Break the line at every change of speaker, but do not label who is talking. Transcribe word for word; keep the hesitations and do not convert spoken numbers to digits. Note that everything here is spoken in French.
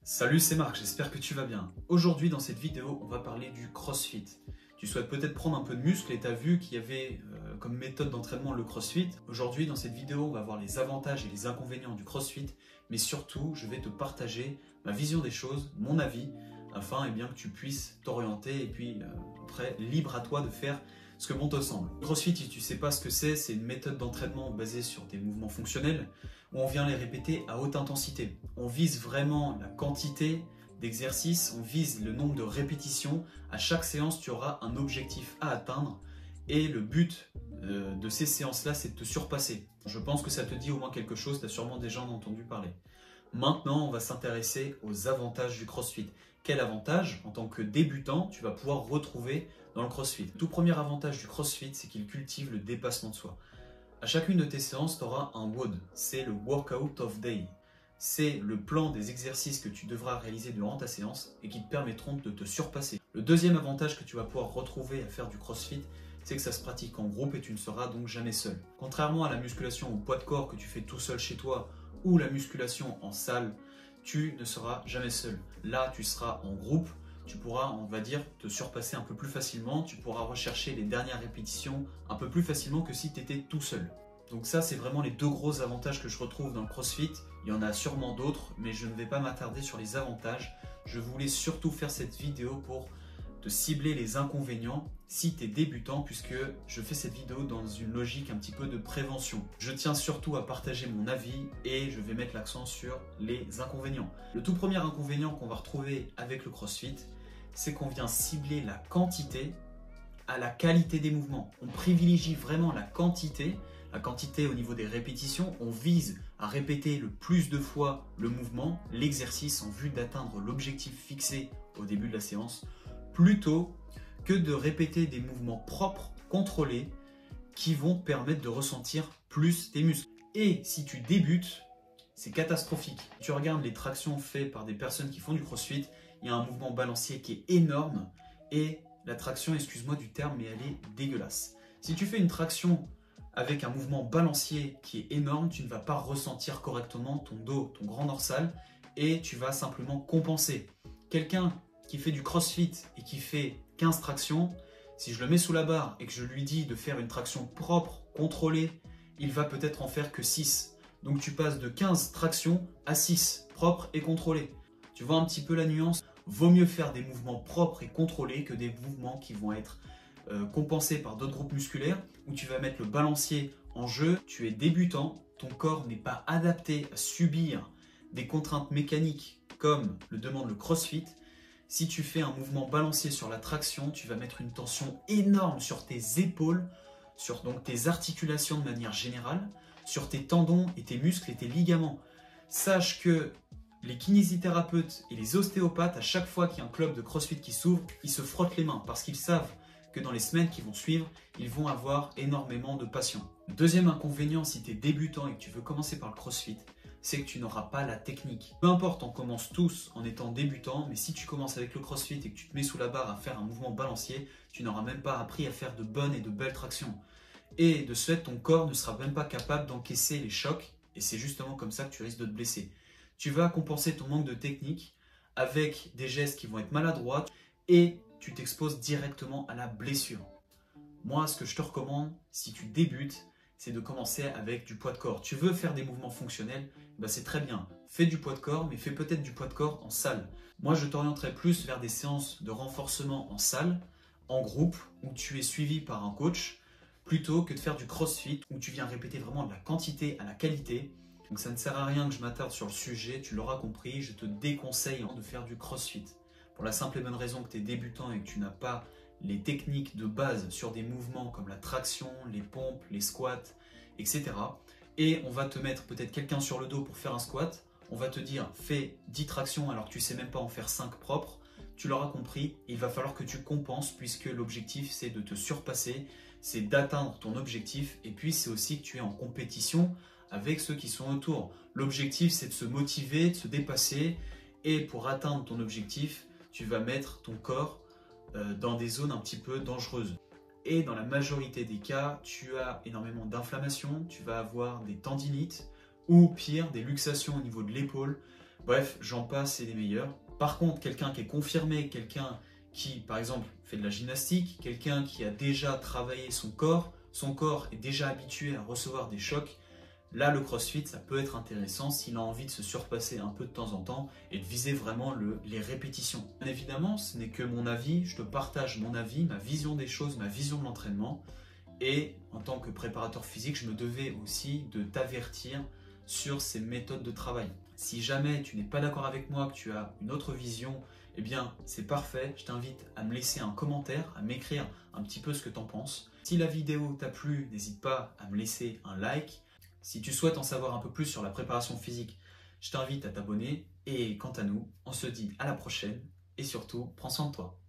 Salut, c'est Marc, j'espère que tu vas bien. Aujourd'hui, dans cette vidéo, on va parler du CrossFit. Tu souhaites peut-être prendre un peu de muscle et tu as vu qu'il y avait euh, comme méthode d'entraînement le CrossFit. Aujourd'hui, dans cette vidéo, on va voir les avantages et les inconvénients du CrossFit, mais surtout, je vais te partager ma vision des choses, mon avis, afin eh bien, que tu puisses t'orienter et puis euh, après, libre à toi de faire ce que bon te semble. Le CrossFit, si tu ne sais pas ce que c'est, c'est une méthode d'entraînement basée sur des mouvements fonctionnels où on vient les répéter à haute intensité. On vise vraiment la quantité d'exercices, on vise le nombre de répétitions. À chaque séance, tu auras un objectif à atteindre et le but euh, de ces séances-là, c'est de te surpasser. Je pense que ça te dit au moins quelque chose, tu as sûrement déjà entendu parler. Maintenant, on va s'intéresser aux avantages du CrossFit. Quel avantage, en tant que débutant, tu vas pouvoir retrouver dans le CrossFit? Le tout premier avantage du CrossFit, c'est qu'il cultive le dépassement de soi. À chacune de tes séances, tu auras un W O D, c'est le Workout of Day. C'est le plan des exercices que tu devras réaliser durant ta séance et qui te permettront de te surpasser. Le deuxième avantage que tu vas pouvoir retrouver à faire du CrossFit, c'est que ça se pratique en groupe et tu ne seras donc jamais seul. Contrairement à la musculation au poids de corps que tu fais tout seul chez toi ou la musculation en salle, tu ne seras jamais seul. Là, tu seras en groupe, tu pourras, on va dire, te surpasser un peu plus facilement, tu pourras rechercher les dernières répétitions un peu plus facilement que si tu étais tout seul. Donc ça, c'est vraiment les deux gros avantages que je retrouve dans le CrossFit. Il y en a sûrement d'autres, mais je ne vais pas m'attarder sur les avantages. Je voulais surtout faire cette vidéo pour te cibler les inconvénients si tu es débutant, puisque je fais cette vidéo dans une logique un petit peu de prévention. Je tiens surtout à partager mon avis et je vais mettre l'accent sur les inconvénients. Le tout premier inconvénient qu'on va retrouver avec le CrossFit, c'est qu'on vient cibler la quantité à la qualité des mouvements. On privilégie vraiment la quantité, la quantité au niveau des répétitions. On vise à répéter le plus de fois le mouvement, l'exercice en vue d'atteindre l'objectif fixé au début de la séance, plutôt que de répéter des mouvements propres, contrôlés, qui vont permettre de ressentir plus tes muscles. Et si tu débutes, c'est catastrophique. Tu regardes les tractions faites par des personnes qui font du CrossFit, il y a un mouvement balancier qui est énorme et la traction, excuse-moi du terme, mais elle est dégueulasse. Si tu fais une traction avec un mouvement balancier qui est énorme, tu ne vas pas ressentir correctement ton dos, ton grand dorsal et tu vas simplement compenser. Quelqu'un qui fait du CrossFit et qui fait quinze tractions, si je le mets sous la barre et que je lui dis de faire une traction propre, contrôlée, il va peut-être en faire que six. Donc tu passes de quinze tractions à six, propres et contrôlées. Tu vois un petit peu la nuance? Vaut mieux faire des mouvements propres et contrôlés que des mouvements qui vont être euh, compensés par d'autres groupes musculaires où tu vas mettre le balancier en jeu. Tu es débutant, ton corps n'est pas adapté à subir des contraintes mécaniques comme le demande le CrossFit. Si tu fais un mouvement balancier sur la traction, tu vas mettre une tension énorme sur tes épaules, sur donc tes articulations de manière générale, sur tes tendons et tes muscles et tes ligaments. Sache que les kinésithérapeutes et les ostéopathes, à chaque fois qu'il y a un club de CrossFit qui s'ouvre, ils se frottent les mains parce qu'ils savent que dans les semaines qui vont suivre, ils vont avoir énormément de patients. Deuxième inconvénient, si tu es débutant et que tu veux commencer par le CrossFit, c'est que tu n'auras pas la technique. Peu importe, on commence tous en étant débutant, mais si tu commences avec le CrossFit et que tu te mets sous la barre à faire un mouvement balancier, tu n'auras même pas appris à faire de bonnes et de belles tractions. Et de ce fait, ton corps ne sera même pas capable d'encaisser les chocs et c'est justement comme ça que tu risques de te blesser. Tu vas compenser ton manque de technique avec des gestes qui vont être maladroits et tu t'exposes directement à la blessure. Moi, ce que je te recommande, si tu débutes, c'est de commencer avec du poids de corps. Tu veux faire des mouvements fonctionnels, ben c'est très bien. Fais du poids de corps, mais fais peut-être du poids de corps en salle. Moi, je t'orienterai plus vers des séances de renforcement en salle, en groupe, où tu es suivi par un coach, plutôt que de faire du CrossFit, où tu viens répéter vraiment de la quantité à la qualité. Donc ça ne sert à rien que je m'attarde sur le sujet, tu l'auras compris, je te déconseille de faire du CrossFit. Pour la simple et bonne raison que tu es débutant et que tu n'as pas les techniques de base sur des mouvements comme la traction, les pompes, les squats, et cetera. Et on va te mettre peut-être quelqu'un sur le dos pour faire un squat, on va te dire fais dix tractions alors que tu ne sais même pas en faire cinq propres. Tu l'auras compris, il va falloir que tu compenses puisque l'objectif c'est de te surpasser, c'est d'atteindre ton objectif et puis c'est aussi que tu es en compétition avec ceux qui sont autour. L'objectif, c'est de se motiver, de se dépasser et pour atteindre ton objectif, tu vas mettre ton corps euh, dans des zones un petit peu dangereuses. Et dans la majorité des cas, tu as énormément d'inflammation, tu vas avoir des tendinites ou pire, des luxations au niveau de l'épaule Bref, j'en passe et des meilleurs. Par contre, quelqu'un qui est confirmé, quelqu'un qui, par exemple, fait de la gymnastique, quelqu'un qui a déjà travaillé son corps, son corps est déjà habitué à recevoir des chocs, là, le CrossFit, ça peut être intéressant s'il a envie de se surpasser un peu de temps en temps et de viser vraiment le, les répétitions. Bien évidemment, ce n'est que mon avis, je te partage mon avis, ma vision des choses, ma vision de l'entraînement. Et en tant que préparateur physique, je me devais aussi de t'avertir sur ces méthodes de travail. Si jamais tu n'es pas d'accord avec moi, que tu as une autre vision, eh bien c'est parfait, je t'invite à me laisser un commentaire, à m'écrire un petit peu ce que tu en penses. Si la vidéo t'a plu, n'hésite pas à me laisser un like. Si tu souhaites en savoir un peu plus sur la préparation physique, je t'invite à t'abonner. Et quant à nous, on se dit à la prochaine et surtout, prends soin de toi.